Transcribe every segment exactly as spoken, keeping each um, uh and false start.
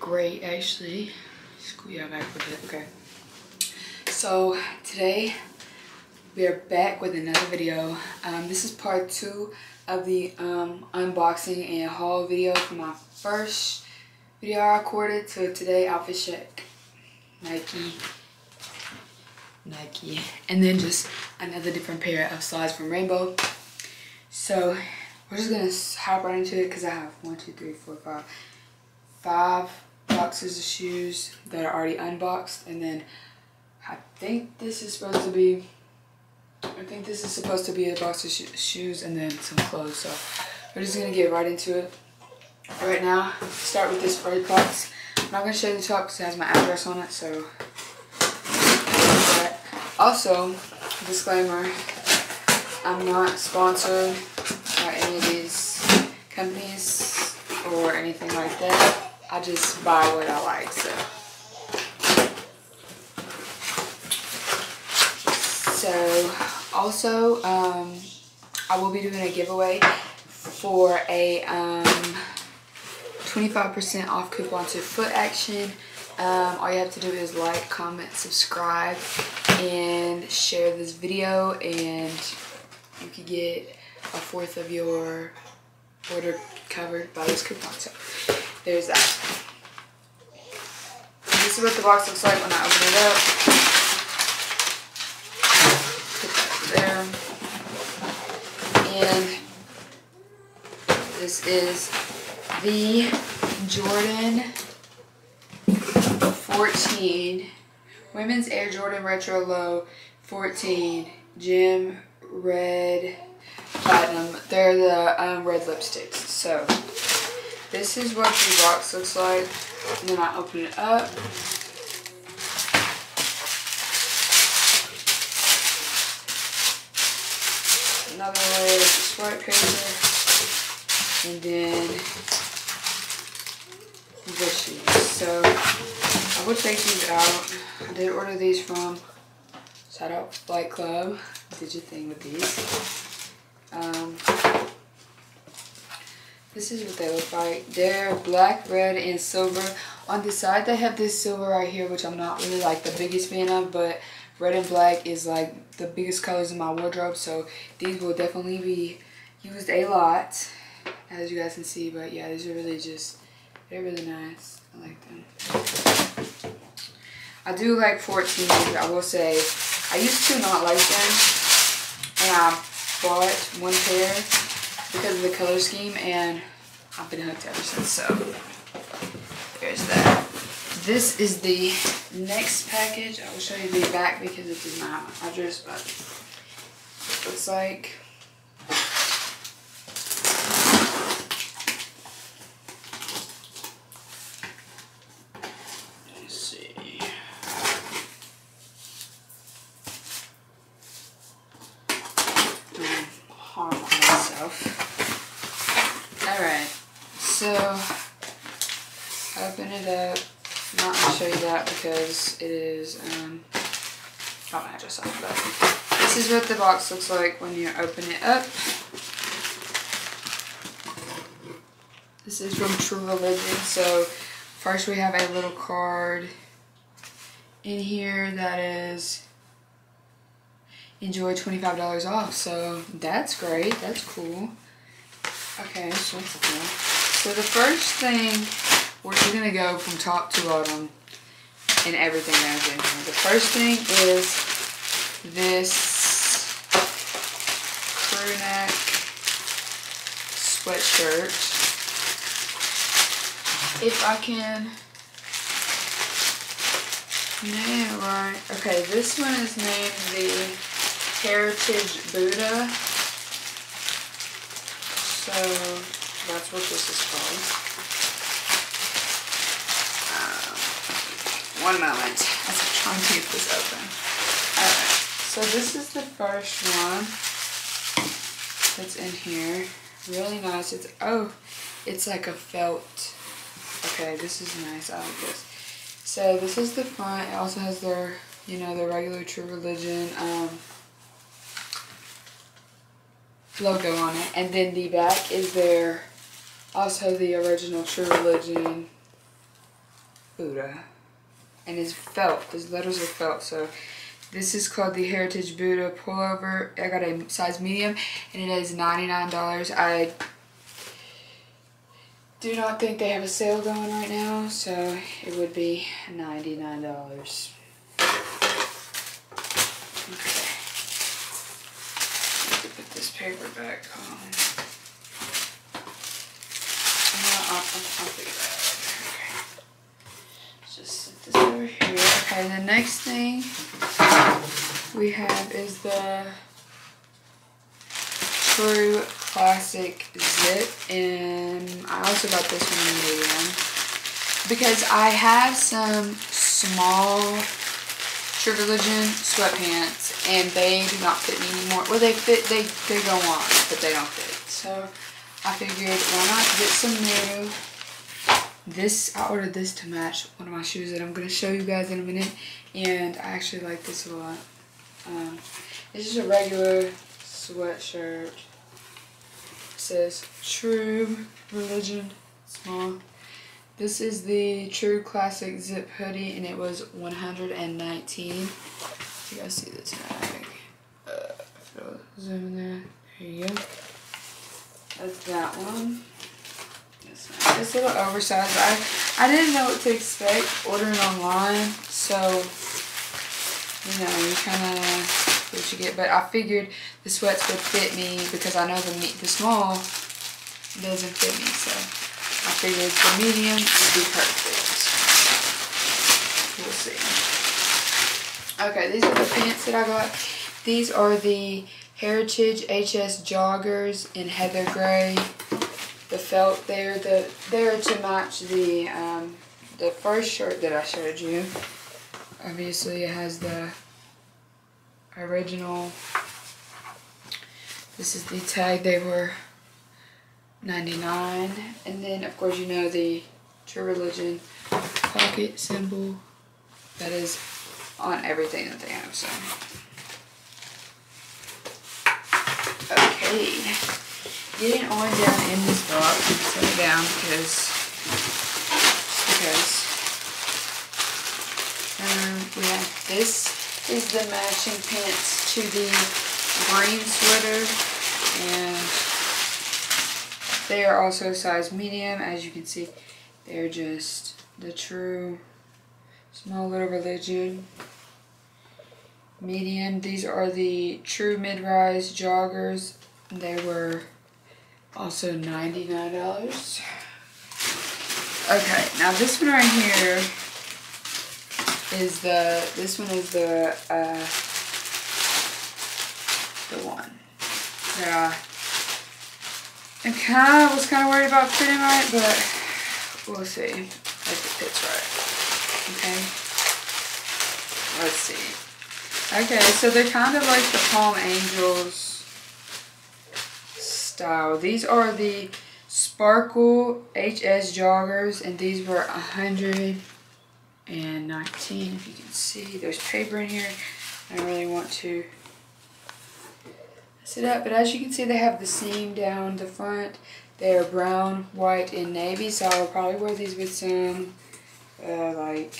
great actually. Squeeze out back with it. Okay. So today we are back with another video. Um, this is part two of the um, unboxing and haul video from my first video I recorded to today. Outfit check. Nike. Nike. And then just another different pair of slides from Rainbow. So we're just gonna hop right into it because I have one, two, three, four, five, five boxes of shoes that are already unboxed, and then I think this is supposed to be, I think this is supposed to be a box of sh shoes and then some clothes. So we're just gonna get right into it. Right now, start with this first box. I'm not gonna show you the top because it has my address on it. So also, disclaimer: I'm not sponsored by any of these companies or anything like that. I just buy what I like, so. So, also, um, I will be doing a giveaway for a um, twenty-five percent off coupon to Foot Action. Um, all you have to do is like, comment, subscribe, and share this video, and you can get a fourth of your order covered by this coupon. So there's that. This is what the box looks like when I open it up. Put that there. And this is the Jordan fourteen Women's Air Jordan Retro Low fourteen Gem Red Platinum. They're the um, red lipsticks. So this is what the box looks like. And then I open it up. Another layer of sweat paper. And then the shoes. So I will take these out. I did order these from, shout out Flight Club. Did your thing with these. Um, this is what they look like. They're black, red, and silver. On the side they have this silver right here, which I'm not really like the biggest fan of, but red and black is like the biggest colors in my wardrobe, so these will definitely be used a lot, as you guys can see. But yeah, these are really just, they're really nice. I like them. I do like fourteen, I will say. I used to not like them, and I bought one pair because of the color scheme, and I've been hooked ever since. So there's that. This is the next package. I will show you the back because it does not have my address, but it looks like. Let's see. Harm myself. Alright, so open it up. I'm not going to show you that because it is um got my address on it, but this is what the box looks like when you open it up. This is from True Religion. So first we have a little card in here that is enjoy twenty-five dollars off. So that's great. That's cool. Okay, so what's the deal? So the first thing, we're just going to go from top to bottom and everything that's in here. The first thing is this crew neck sweatshirt. If I can name it right. Okay, this one is named the Heritage Buddha. So that's what this is called. Um, one moment as I'm trying to get this open. Alright, so this is the first one that's in here. Really nice. It's, oh, it's like a felt. Okay, this is nice. I like this. So this is the front. It also has their, you know, the regular True Religion um, logo on it. And then the back is their, also the original True Religion Buddha. And it's felt. These letters are felt. So this is called the Heritage Buddha pullover. I got a size medium and it is ninety-nine dollars. I do not think they have a sale going right now, so it would be ninety-nine dollars. Okay. I have to put this paper back on. No, I'll, I'll, I'll figure that out. Okay. Let's just set this over here. Okay, the next thing we have is the True Classic Zip, and I also got this one in medium because I have some small True Religion sweatpants and they do not fit me anymore. Well, they fit, they, they go on, but they don't fit. So I figured, why not get some new. This, I ordered this to match one of my shoes that I'm going to show you guys in a minute, and I actually like this a lot. Um, it's just a regular sweatshirt. It says True Religion small. This is the True Classic Zip hoodie, and it was one hundred nineteen dollars. You guys see the tag? Uh, if it'll zoom in there. There you go. That's that one. This one. It's a little oversized. I I didn't know what to expect ordering online, so you know you kind of what you get. But I figured the sweats would fit me because I know the the small doesn't fit me, so I figured the medium would be perfect. We'll see. Okay, these are the pants that I got. These are the Heritage H S joggers in heather gray. The felt there, the there to match the um, the first shirt that I showed you. Obviously, it has the original. This is the tag. They were ninety-nine, and then of course you know the True Religion pocket symbol that is on everything that they have. So okay, getting on down in this box, set it down because because um, we have this is the matching pants to the green sweater, and they are also size medium. As you can see, they're just the True Small Little Religion medium. These are the True Mid-Rise joggers. They were also ninety-nine dollars. Okay, now this one right here is the, this one is the, uh, the one that I kind of was kind of worried about fitting right, but we'll see if it fits right. Okay, let's see. Okay, so they're kind of like the Palm Angels style. These are the Sparkle H S joggers, and these were one hundred nineteen. If you can see, there's paper in here. I don't really want to mess it up, but as you can see, they have the seam down the front. They are brown, white, and navy, so I will probably wear these with some uh, like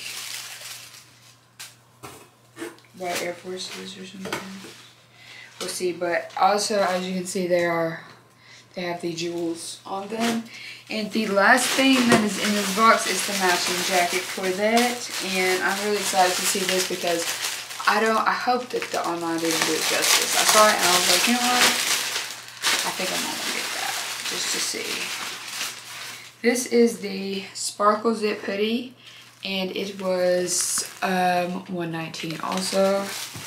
white Air Forces or something. We'll see, but also as you can see, they are they have the jewels on them. And the last thing that is in this box is the matching jacket for that, and I'm really excited to see this because I don't I hope that the online didn't do it justice. I saw it and I was like, you know what, I think I'm gonna get that just to see. This is the Sparkle Zip hoodie, and it was um, one nineteen also.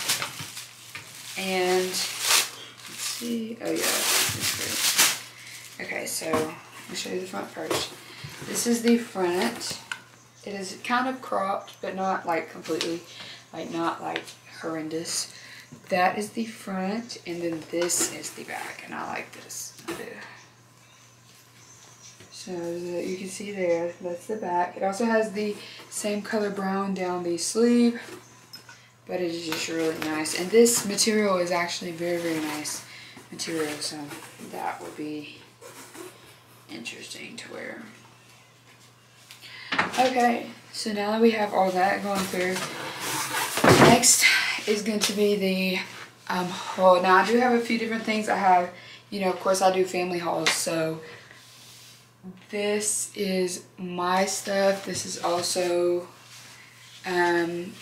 And let's see, oh yeah, that's great. Okay, so I'll show you the front first. This is the front. It is kind of cropped, but not like completely, like not like horrendous. That is the front, and then this is the back, and I like this. I do. So the, you can see there, that's the back. It also has the same color brown down the sleeve, but it is just really nice. And this material is actually very, very nice material, so that would be interesting to wear. Okay, So now that we have all that going through, next is going to be the um, haul. Now I do have a few different things. I have, you know, of course I do family hauls. So this is my stuff. This is also um,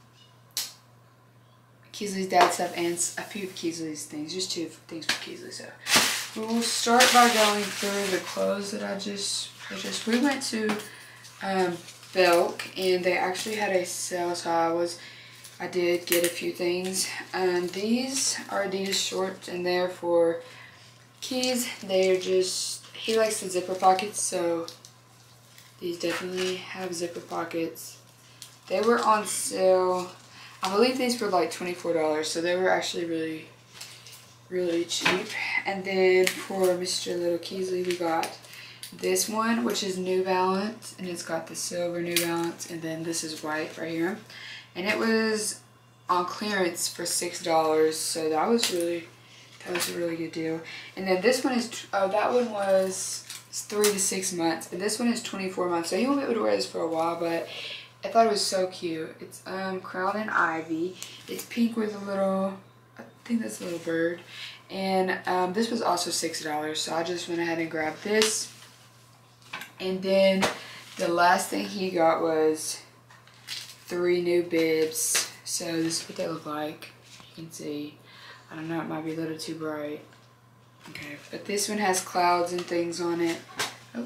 Keesley's dad's stuff and a few of Keesley's things. Just two things for Keesley. So we will start by going through the clothes that I just purchased. We went to um, Belk and they actually had a sale, so I was I did get a few things. Um, these are Adidas shorts and they're for Keys. They're just, he likes the zipper pockets, so these definitely have zipper pockets. They were on sale. I believe these were like twenty-four dollars, so they were actually really, really cheap. And then for Mister Little Keesley, we got this one, which is New Balance, and it's got the silver New Balance, and then this is white right here. And it was on clearance for six dollars, so that was really, that was a really good deal. And then this one is, oh, that one was three to six months, and this one is twenty-four months, so he won't be able to wear this for a while, but I thought it was so cute. It's um, Crown and Ivy. It's pink with a little, I think that's a little bird. And um, this was also six dollars, so I just went ahead and grabbed this. And then the last thing he got was three new bibs. So this is what they look like. You can see. I don't know, it might be a little too bright. Okay, but this one has clouds and things on it. Oh.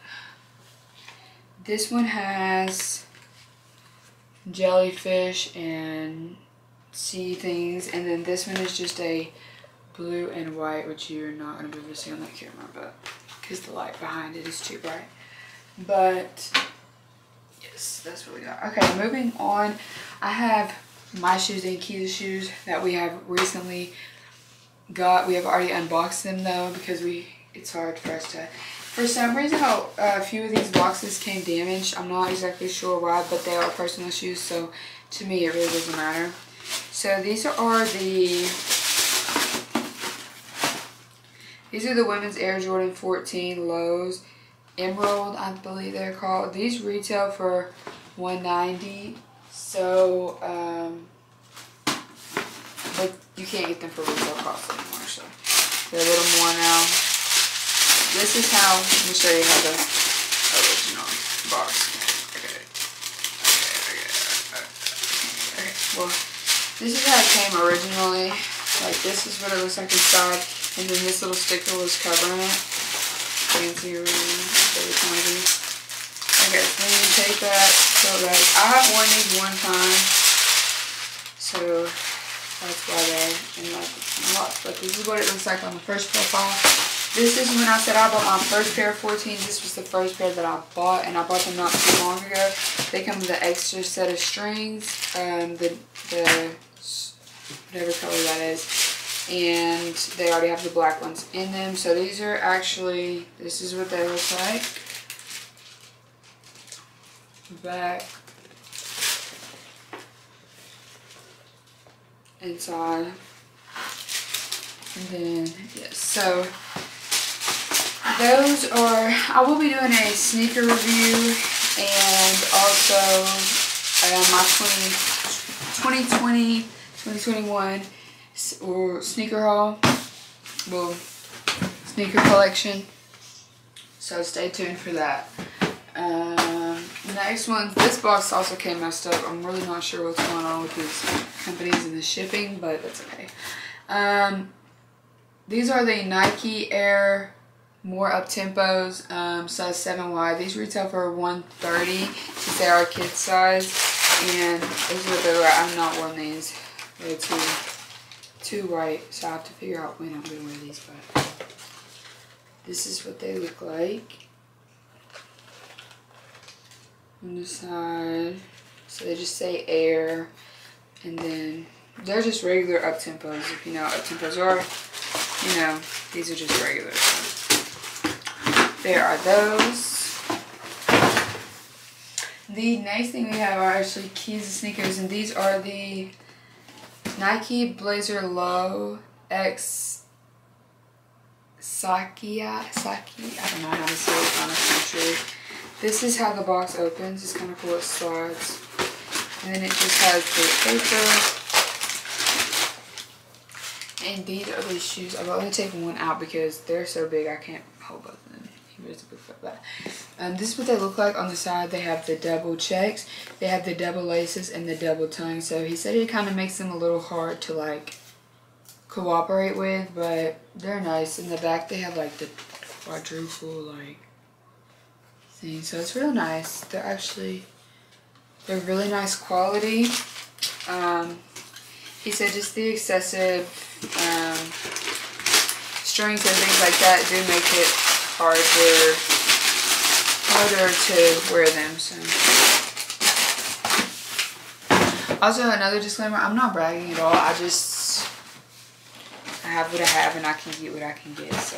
This one has jellyfish and sea things, and then this one is just a blue and white, which you're not going to be able to see on that camera, but because the light behind it is too bright. But yes, that's what we got. Okay, moving on, I have my shoes and Keys' shoes that we have recently got. We have already unboxed them though, because we it's hard for us to, for some reason uh, a few of these boxes came damaged. I'm not exactly sure why, but they are personal shoes, so to me it really doesn't matter. So these are the these are the women's Air Jordan fourteen lows, Emerald I believe they're called. These retail for one ninety, so um but you can't get them for retail cost anymore, so they're a little more now. This is how, let me show you how the original box. Okay. Okay, okay, okay. Well, this is how it came originally. Like, this is what it looks like inside. And then this little sticker was covering it. Fancy or whatever it's gonna be. Okay, so then you take that, so that I have worn these one time. So that's why they're in like a lot. But this is what it looks like on the first profile. This is when I said I bought my first pair of fourteens. This was the first pair that I bought, and I bought them not too long ago. They come with an extra set of strings, um, the, the whatever color that is, and they already have the black ones in them. So these are actually, this is what they look like. Back, inside, and then yes. So those are, I will be doing a sneaker review and also uh, my twenty twenty, twenty twenty-one or sneaker haul, well, sneaker collection. So stay tuned for that. Um, next one, this box also came messed up. I'm really not sure what's going on with these companies and the shipping, but that's okay. Um, these are the Nike Air More Up Tempos, um, size seven wide. These retail for one thirty since they are kid size, and this is what they were. I've not worn these. They're too too white, so I have to figure out when I'm gonna wear these. But this is what they look like on the side. So they just say Air, and then they're just regular up tempos. If you know what up tempos are, you know these are just regular. There are those. The next thing we have are actually Keys and sneakers, and these are the Nike Blazer Low X Sakia Saki. I don't know how to say it, honestly. this is how the box opens. It's kind of cool. It slides. And then it just has the paper. And these are the shoes. I'm going to take one out because they're so big I can't hold both of them. He was a big foot back. Um, this is what they look like on the side. They have the double checks. They have the double laces and the double tongue. So he said it kind of makes them a little hard to like cooperate with, but they're nice. In the back they have like the quadruple like thing. So it's real nice. They're actually, they're really nice quality. Um, he said just the excessive um, strings and things like that do make it harder, harder to wear them. So, also another disclaimer: I'm not bragging at all. I just I have what I have, and I can get what I can get. So,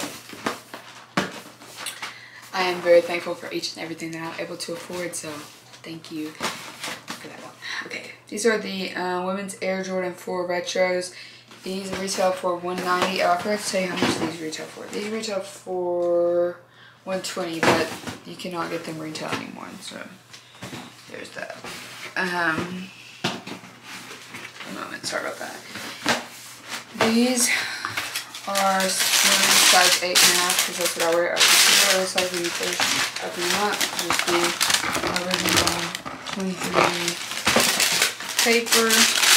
I am very thankful for each and everything that I'm able to afford. So, thank you for that one. Okay, these are the uh, women's Air Jordan four Retros. These retail for one ninety. Oh, I forgot to tell you how much these retail for. These retail for one twenty, but you cannot get them retail anymore. So there's that. Um, a moment, sorry about that. These are size eight and a half because that's what I wear. This is what it looks like when you first open them up. Just the original twenty-three paper.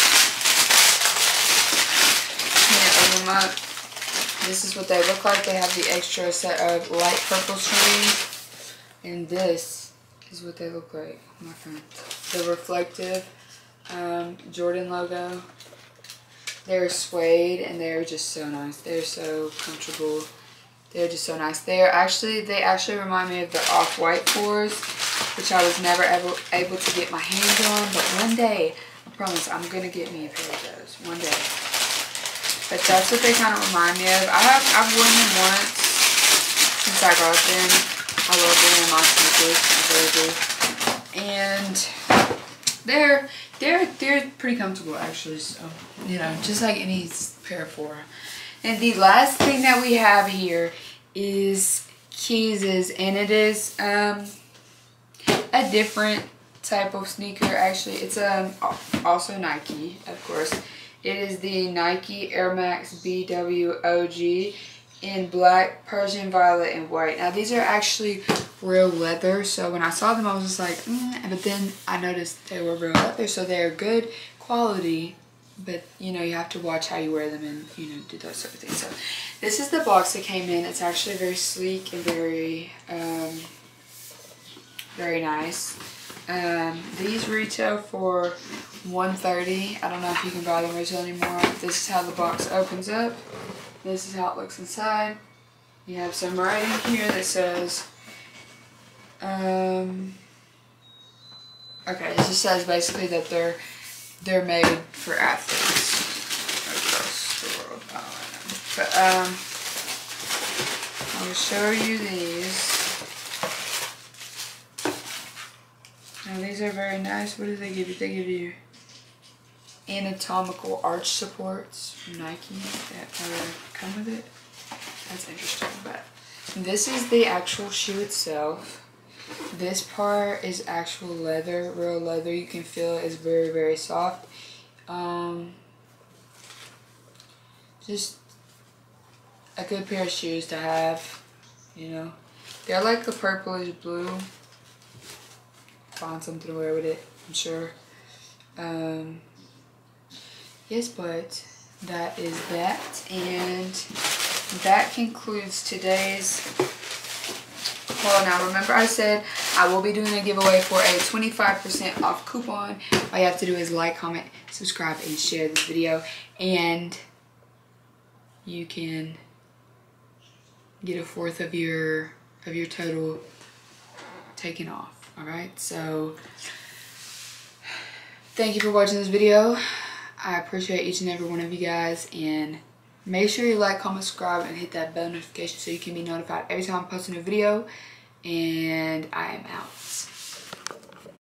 Up. This is what they look like. They have the extra set of light purple strings, and this is what they look like, my friend. The reflective um, Jordan logo. They're suede and they're just so nice. They're so comfortable. They're just so nice. They're actually they actually remind me of the Off-White fours, which I was never ever able to get my hands on. But one day, I promise, I'm gonna get me a pair of those one day. But that's what they kind of remind me of. I have, I've worn them once since I got them. I love wearing my sneakers. I really do. And they're, they're, they're pretty comfortable actually. So, you know, just like any pair of four. And the last thing that we have here is Keys'. And it is um, a different type of sneaker actually. It's um, also Nike, of course. It is the Nike Air Max B W O G in black, Persian violet, and white. Now these are actually real leather, so when I saw them I was just like, mm, but then I noticed they were real leather, so they're good quality, but you know, you have to watch how you wear them and, you know, do those sort of things. So this is the box that came in. It's actually very sleek and very, um, very nice. Um, these retail for one thirty. I don't know if you can buy them retail anymore. This is how the box opens up. This is how it looks inside. You have some writing here that says, um, okay, this just says basically that they're they're made for athletes across the world. I don't know. But um, I'll show you these. Now these are very nice. What do they give you? They give you anatomical arch supports from Nike that come with it. That's interesting. But this is the actual shoe itself. This part is actual leather, real leather. You can feel it is very, very soft. Um, just a good pair of shoes to have, you know. They're like a purplish blue. Find something to wear with it, I'm sure. Um, yes, but that is that, and that concludes today's haul. Now remember I said I will be doing a giveaway for a twenty-five percent off coupon. All you have to do is like, comment, subscribe, and share this video, and you can get a fourth of your of your total taken off. Alright, so thank you for watching this video. I appreciate each and every one of you guys, and make sure you like, comment, subscribe, and hit that bell notification so you can be notified every time I post a new video. And I am out.